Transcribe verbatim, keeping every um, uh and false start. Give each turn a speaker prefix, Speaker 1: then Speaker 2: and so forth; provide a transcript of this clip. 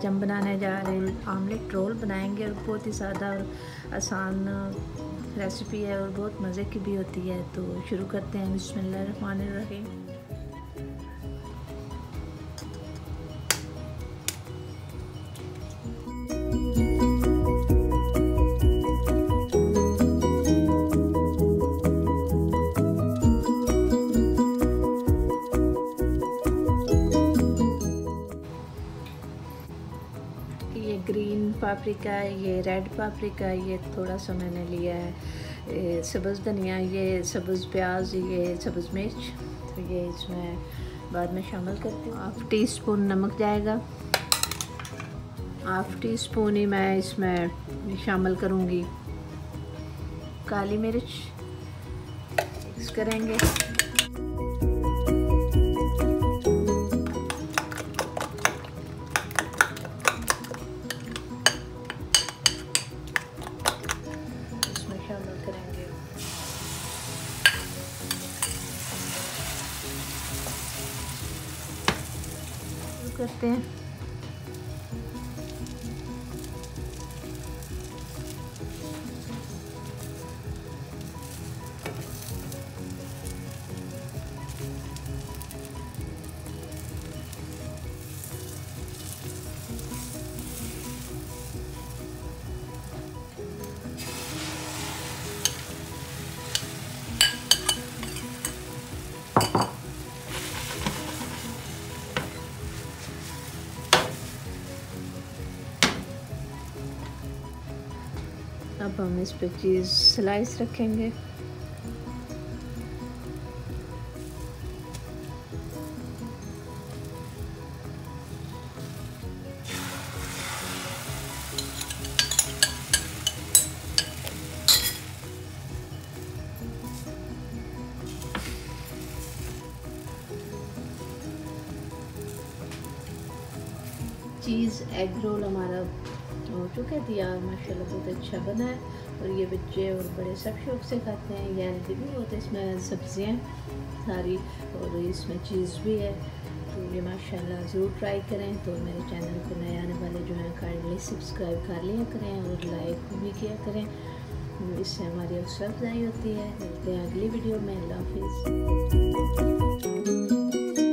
Speaker 1: आज हम बनाने जा रहे हैं आमलेट रोल बनाएंगे और बहुत ही सादा और आसान रेसिपी है और बहुत मज़े की भी होती है। तो शुरू करते हैं। बिस्मिल्लाहिर्रहमानिर्रहीम। ये ग्रीन पापरिका, ये रेड पापरिका, ये थोड़ा सा मैंने लिया है सब्ज़ धनिया, ये सब्ज़ प्याज, ये सब्ज़ मिर्च, तो ये इसमें बाद में शामिल करती हूँ। हाफ टी स्पून नमक जाएगा, हाफ टी स्पून ही मैं इसमें शामिल करूँगी काली मिर्च। मिक्स करेंगे। करेंगे शुरू करते हैं। अब हम इस पे चीज़ स्लाइस रखेंगे। चीज़ एग रोल हमारा हो चुका है तैयार, माशाल्लाह बहुत अच्छा बना है और ये बच्चे और बड़े सब शौक से खाते हैं। ये हेल्दी भी होते हैं, इसमें सब्जियां सारी और इसमें चीज़ भी है। तो ये माशाल्लाह ज़रूर ट्राई करें। तो मेरे चैनल को नए आने वाले जो हैं काइंडली सब्सक्राइब कर लिया करें और लाइक भी किया करें, इससे हमारी हौसला अफजाई होती है। मिलते हैं अगली वीडियो में। अल्लाह हाफिज़।